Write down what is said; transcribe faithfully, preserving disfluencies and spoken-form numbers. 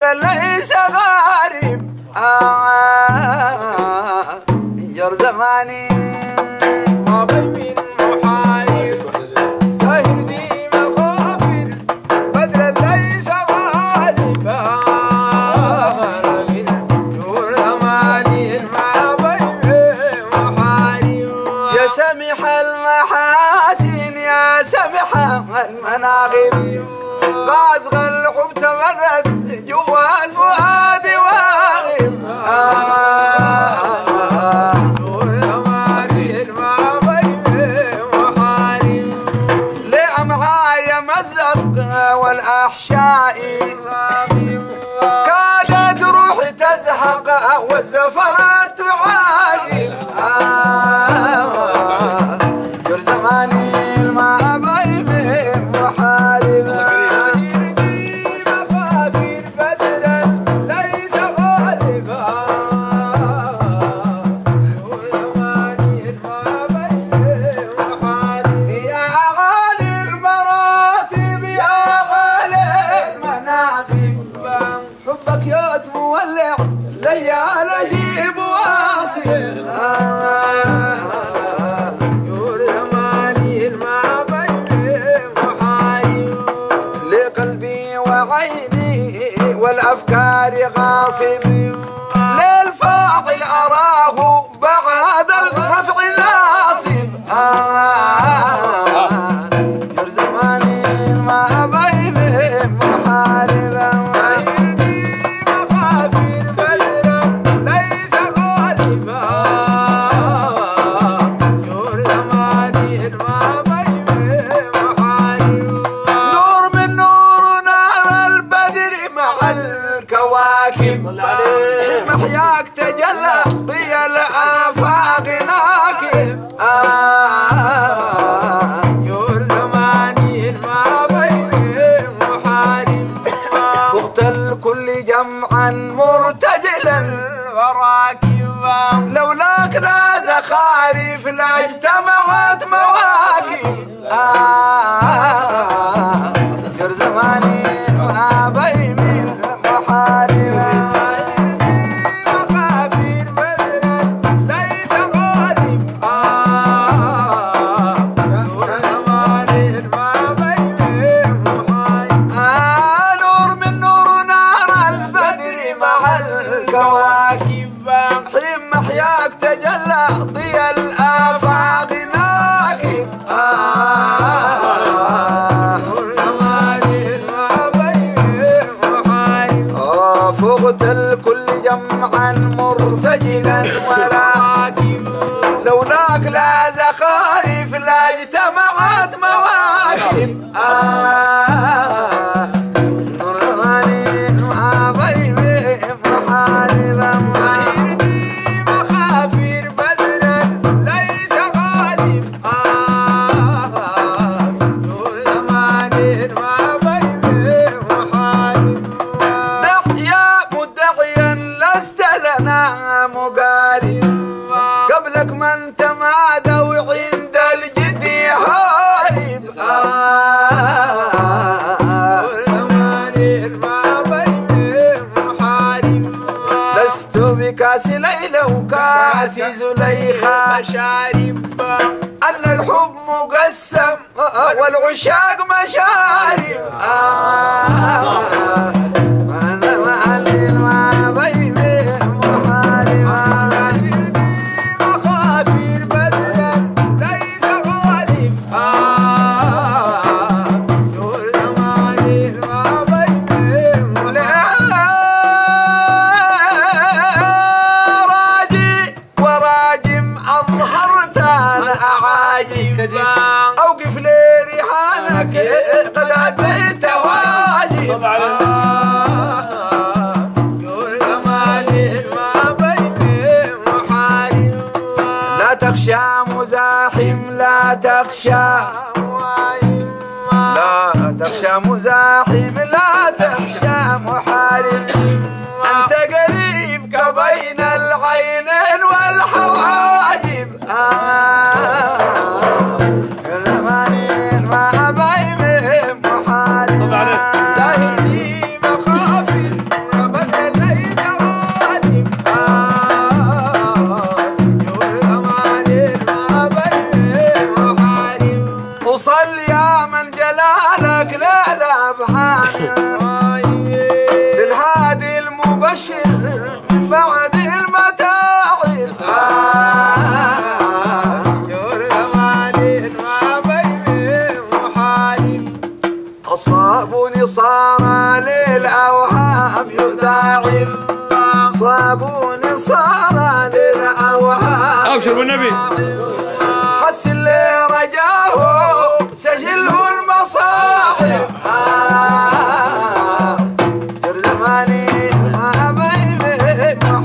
ليس غريب آه ير زماني ما بي من محارب ساهر دي مغافر بدر ليس غالب من نور زماني ما بي من محارب يا سمح المحاسن يا سمح المناغب غازغ الحب تمرد جواز فؤادي واغب نور زماني ما بي من محارب لأمعاي مزق والأحشاء كادت روحي تزهق والزفرات تعاقب ير زماني ما بي من محارب حبك يا مولع ليالي بواصل نور زماني ما بين محارب لقلبي وعيني والأفكار غاصب للفاعل أراه بعد الرفع ناصب ير زماني ما بين محارب محياك تجلى ضي الآفاق ناكب يور زماني ما بين محارب فقت الكل جمعا مرتجلا وراكبا لولاك لا زخارف لا اجتمعت مواكب ير زماني ما بين محارب حين محياك تجلى ضي الآفاق ناكب نور زماني ما بين محارب فقت الكل جمعا مرتجلا وراكب لولاك لا زخارف لا اجتمعت مواكب نور زماني ما بين محارب مقارب قبلك من تمادى وعند الجدي هارب لست بكاس ليلى وكاس زليخة شارب أن الحب مقسم والعشاق مشارب أوقف لي ريحانك قد أتيت واجب نور زماني ما بين محارب لا تخشى مزاحم لا تخشى لا تخشى مزاحم لا تخشى محارب أنت قريب كبين العينين والحواجب ساهدي مخافر داعم صابون صار للأوهام ابشر بالنبي حس اللي رجاه سجل المصاحب آه زماني ما بين